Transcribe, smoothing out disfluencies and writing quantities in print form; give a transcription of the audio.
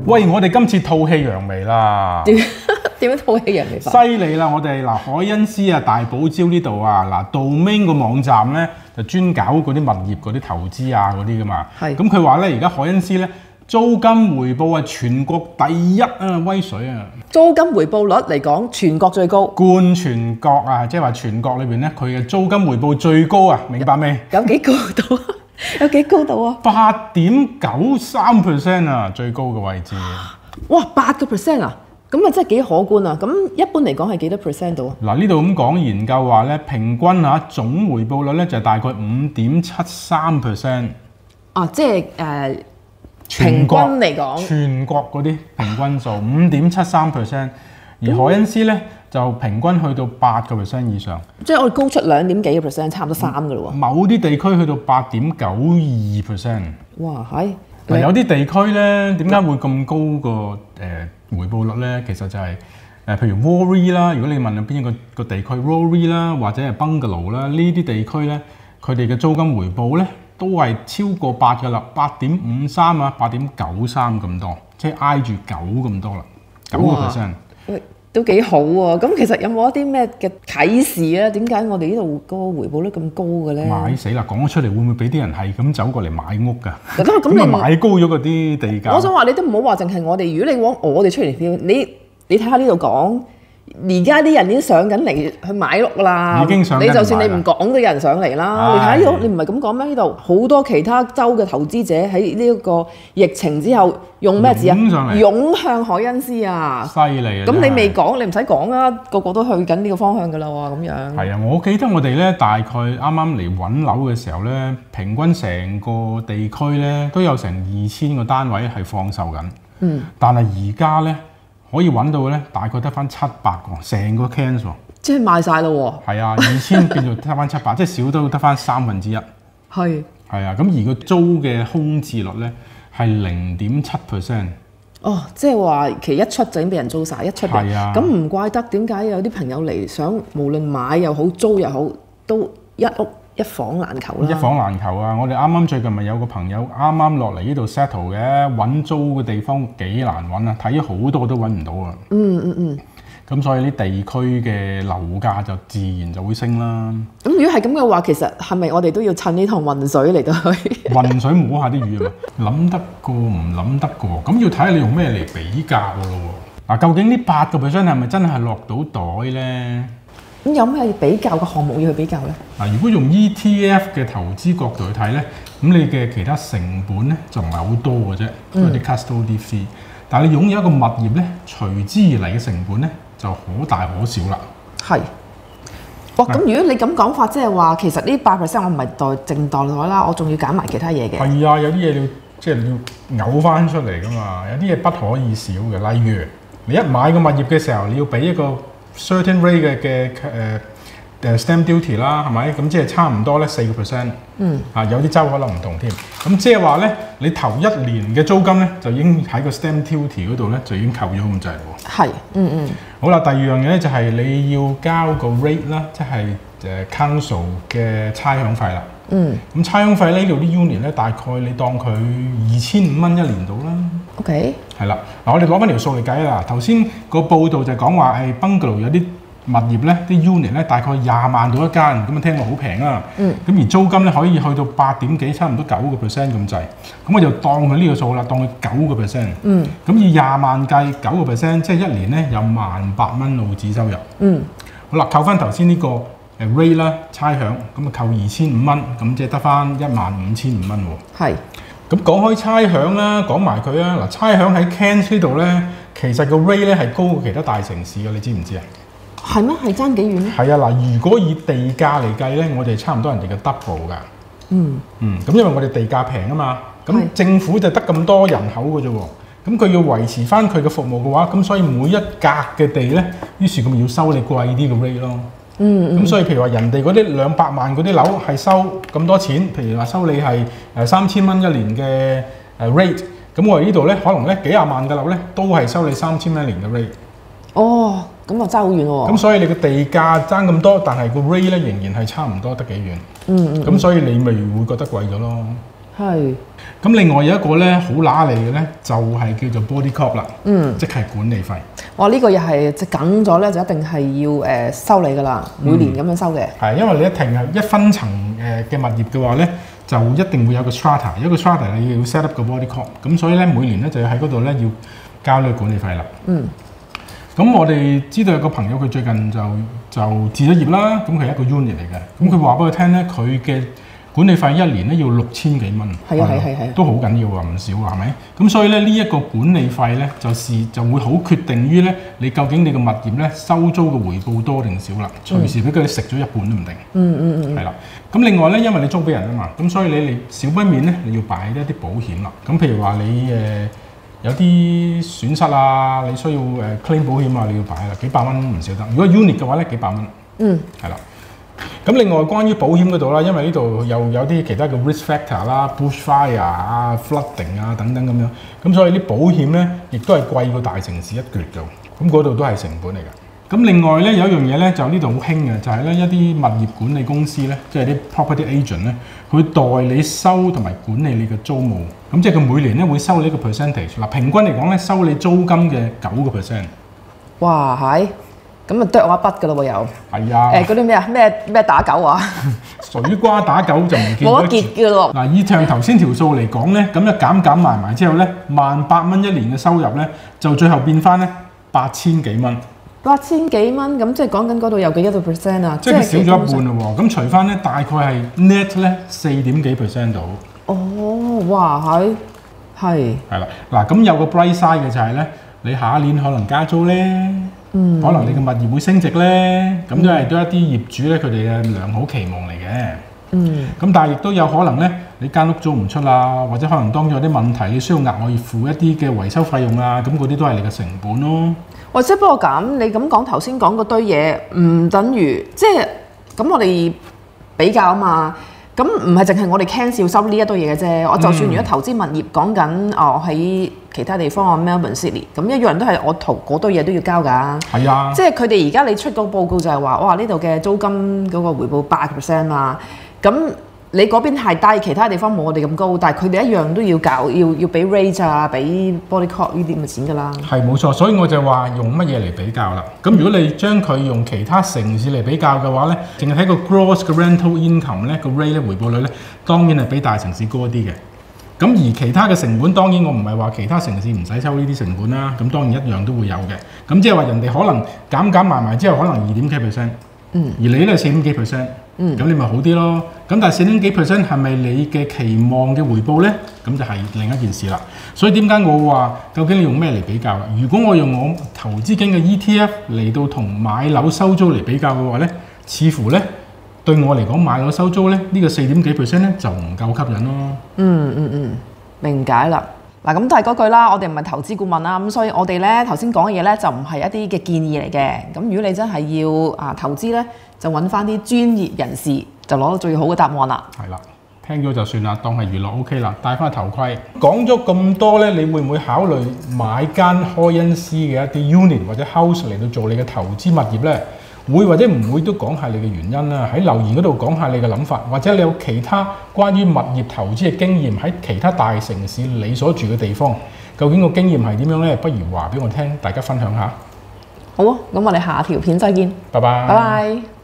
喂，我哋今次吐氣揚眉啦！ 點樣吐氣揚眉法？ 犀利啦！我哋嗱海恩斯啊、大堡礁呢度啊，嗱 Domain 個網站咧就專搞嗰啲物業嗰啲投資啊嗰啲噶嘛。 係。 咁佢話咧，而家海恩斯咧租金回報係全國第一啊，威水啊！ 租金回報率嚟講，全國最高。 冠全國啊，即係話全國裏邊咧，佢嘅租金回報最高啊，明白未？ 有幾高度啊？有幾高度啊 ？8.93% 啊，最高嘅位置。 哇，8%啊！咁啊，真係幾可觀啊！咁一般嚟講係幾多 percent 度啊？ 嗱，呢度咁講研究話咧，平均嚇總回報率咧就係大概5.73%。 啊，即係平均嚟講， 全國嗰啲平均數5.73%，而海恩斯咧就平均去到8% 以上。 即係我哋高出2點幾個 percent，差唔多3㗎咯喎。 某啲地區去到8.92%。 哇，係。 嗱，有啲地區咧，點解會咁高個回報率咧？其實就係譬如 Warri 啦，如果你問邊一個地區 Warri 啦，或者係 Bungalow 啦，呢啲地區咧，佢哋嘅租金回報咧都係超過8㗎啦，8.53啊，8.93咁多，即係挨住9咁多啦，9%。 都幾好喎！咁其實有冇一啲咩嘅啟示咧？點解我哋呢度個回報率咁高嘅咧？ 買死啦！講咗出嚟會唔會俾啲人係咁走過嚟買屋㗎？ 咁你買高咗嗰啲地價。 我想話你都唔好話淨係我哋，如果你往我哋出嚟跳，你睇下呢度講。而家啲人已經上緊嚟去買屋啦， 已經上緊嚟。 你就算你唔講都有人上嚟啦。你睇呢度，你唔係咁講咩？呢度好多其他州嘅投資者喺呢一個疫情之後用咩字啊？湧向海恩斯啊！ 犀利啊！ 咁你未講，你唔使講啦，個個都去緊呢個方向㗎啦喎，咁樣。 係啊，我記得我哋咧大概啱啱嚟揾樓嘅時候咧，平均成個地區咧都有成2000個單位係放售緊。嗯。但係而家咧，可以揾到嘅咧，大概得翻700個，成個 cancel 喎。 即係賣晒咯喎。 係啊，2000變做得翻700，即係少都得翻1/3。 係。 係啊，咁而個租嘅空置率咧係0.7%。 哦，即係話其一出就已經俾人租晒，一出嚟。 係啊。 咁唔怪得點解有啲朋友嚟想無論買又好租又好，都一屋一房難求啦。 一房難求啊！我哋啱啱最近咪有個朋友啱啱落嚟呢度 settle 嘅，揾租嘅地方幾難揾啊！睇咗好多都揾唔到啊！咁所以啲地區嘅樓價就自然就會升啦。 咁如果係咁嘅話，其實係咪我哋都要趁呢趟混水嚟到去？ 混水摸下啲魚啊！諗得過唔諗得過？咁要睇下你用咩嚟比較咯喎。嗱，究竟呢8% 係咪真係落到袋咧？ 咁有咩比較嘅項目要去比較咧？ 嗱，如果用 ETF 嘅投資角度去睇咧，咁你嘅其他成本咧就唔係好多嘅啫，都係啲 custody fee。但係你擁有一個物業咧，隨之而嚟嘅成本咧就可大可小啦。 係。哇！咁如果你咁講法，即係話其實呢8%我唔係淨代啦，我仲要揀埋其他嘢嘅。係啊，有啲嘢你要即係要嘔翻出嚟噶嘛，有啲嘢不可以少嘅。例如你一買個物業嘅時候，你要俾一個certain rate 嘅stamp duty 啦，係咪？咁即係差唔多咧4%。有啲州可能唔同添。咁即係話咧，你頭1年嘅租金咧，就已經喺個 stamp duty 嗰度咧，就已經扣咗咁滯喎。 係。 好啦，第二樣嘢咧就係你要交個 rate 啦，即係council 嘅差餉費啦。咁差餉費呢度啲 unit 咧，大概你當佢2500蚊一年到啦。 OK。 係啦，嗱我哋攞翻條數嚟計啦。頭先個報道就講話Bungalow 有啲物業咧，啲 unit 咧大概20萬到一間，咁啊聽落好平啊。咁而租金咧可以去到8點幾，差唔多9%咁滯。咁我就當佢呢個數啦，當佢9%。咁以20萬計9%，即係一年咧有18000蚊澳紙收入。好啦，扣翻頭先呢個rate 啦，差餉，咁啊扣2500蚊，咁即係得翻15500蚊喎。係。咁講開差餉啦，講埋佢啊。嗱，差餉喺 Cairns 呢度咧，其實個 rate 咧係高過其他大城市嘅，你知唔知啊？ 係咩？係爭幾遠咧？ 係啊，嗱，如果以地價嚟計咧，我哋差唔多人哋嘅 double 㗎。咁因為我哋地價平啊嘛，咁政府就得咁多人口嘅啫喎，咁佢要維持翻佢嘅服務嘅話，咁所以每一格嘅地咧，於是咁要收你貴啲嘅 rate 咯。咁所以譬如話人哋嗰啲200萬嗰啲樓係收咁多錢，譬如話收你係3000蚊一年嘅rate，咁我哋呢度咧可能咧幾廿萬嘅樓咧都係收你3000蚊一年嘅 rate。 哦，咁啊爭好遠喎。 咁所以你個地價爭咁多，但係個 rate 咧仍然係差唔多得幾遠。咁所以你咪會覺得貴咗咯。 係。 咁另外有一個咧好揦脷嘅咧，就係叫做 body corp 啦，即係管理費。 哇！呢個又係即梗咗咧，就一定係要收你噶啦，每年咁樣收嘅。 係因為你一分層嘅物業嘅話咧，就一定會有個 strata，一個 strata 你要 set up 個 body corp，咁所以咧每年咧就要喺嗰度咧要交呢個管理費啦。咁我哋知道有個朋友佢最近就置咗業啦，咁佢係一個 unit 嚟嘅，咁佢話俾我聽咧，佢嘅管理費一年咧要6000幾蚊，係都好緊要啊，唔少啊，係咪？咁所以咧呢一個管理費咧就會好決定於咧你究竟你個物業咧收租嘅回報多定少啦，隨時俾佢食咗一半都唔定。係啦。咁另外咧，因為你租俾人啊嘛，咁所以你少不免咧你要擺一啲保險啦。咁譬如話你有啲損失啊，你需要claim 保險啊，你要擺啦，幾百蚊唔少得。如果 unit 嘅話咧，幾百蚊。係啦。咁另外關於保險嗰度啦，因為呢度又有啲其他嘅 risk factor 啦 ，bushfire 啊、flooding 啊等等咁樣，咁所以啲保險咧亦都係貴過大城市一橛嘅，咁嗰度都係成本嚟嘅。咁另外咧有一樣嘢咧就呢度好興嘅，就係咧一啲物業管理公司咧，即係啲 property agent 咧，佢代理收同埋管理你嘅租務，咁即係佢每年咧會收你一個 percentage， 嗱平均嚟講咧收你租金嘅9%。 哇係！咁啊剁我一筆㗎咯喎又。係啊。 嗰啲咩啊咩打狗啊？ 水瓜打狗就唔見冇得結㗎咯。 嗱，以像頭先條數嚟講咧，咁一減埋之後咧，18000蚊一年嘅收入咧，就最後變翻咧8000幾蚊。 8000幾蚊，咁即係講緊嗰度有幾多個 percent 啊？ 即係少咗一半咯喎。咁除翻咧，大概係 net 咧4點幾% 到。 哦，哇係啦，嗱咁有個 bright side 嘅就係咧，你下一年可能加租咧。可能你嘅物業會升值咧，咁都係一啲業主咧佢哋嘅良好期望嚟嘅。咁但係亦都有可能咧，你間屋租唔出啦，或者可能當中有啲問題，你需要額外付一啲嘅維修費用啊，咁嗰啲都係你嘅成本咯。或者不過咁，你咁講頭先講嗰堆嘢，唔等於即係咁我哋比較啊嘛。咁唔係淨係我哋 cancel 收呢一堆嘢嘅啫。我就算如果投資物業講緊我喺其他地方Melbourne Sydney，咁一樣都係我投嗰堆嘢都要交㗎。係啊，即係佢哋而家你出個報告就係話，哇呢度嘅租金嗰個回報8% 嘛。咁你嗰邊係低，其他地方冇我哋咁高，但係佢哋一樣都要交，要俾 rate 啊，俾 body corp 呢啲咁嘅錢㗎啦。係冇錯，所以我就話用乜嘢嚟比較啦。咁如果你將佢用其他城市嚟比較嘅話咧，淨係睇個 gross 嘅 rental income 咧，個 rate 咧回報率咧，當然係比大城市高一啲嘅。咁而其他嘅成本，當然我唔係話其他城市唔使收呢啲成本啦。咁當然一樣都會有嘅。咁即係話人哋可能減埋之後，可能2點幾%，而你咧4點幾%。咁你咪好啲咯。咁但係4點幾% 係咪你嘅期望嘅回報咧？咁就係另一件事啦。所以點解我話究竟你用咩嚟比較？如果我用我投資經嘅 ETF 嚟到同買樓收租嚟比較嘅話咧，似乎咧對我嚟講買樓收租咧呢個4點幾% 咧就唔夠吸引咯。明解啦。嗱咁都係嗰句啦，我哋唔係投資顧問啦，咁所以我哋咧頭先講嘅嘢咧就唔係一啲嘅建議嚟嘅。咁如果你真係要投資咧，就揾翻啲專業人士，就攞到最好嘅答案啦。係啦，聽咗就算啦，當係娛樂 OK 啦，戴翻頭盔。講咗咁多咧，你會唔會考慮買間開恩斯嘅一啲 unit 或者 house 嚟到做你嘅投資物業咧？會或者唔會都講下你嘅原因啦，喺留言嗰度講下你嘅諗法，或者你有其他關於物業投資嘅經驗，喺其他大城市你所住嘅地方，究竟個經驗係點樣呢？不如話俾我聽，大家分享下。好啊，咁我哋下條片再見。拜拜。拜拜。